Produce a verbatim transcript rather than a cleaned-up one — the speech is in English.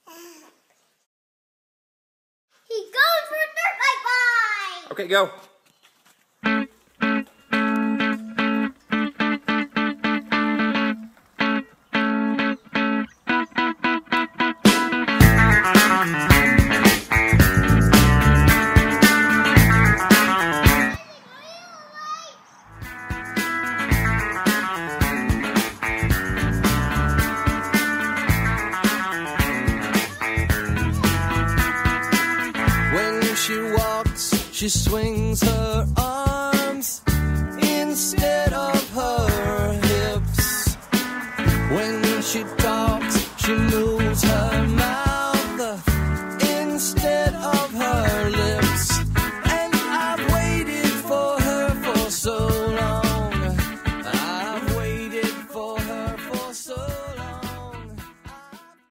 He's going for a dirt bike ride. Okay, go. She walks, she swings her arms instead of her hips. When she talks, she moves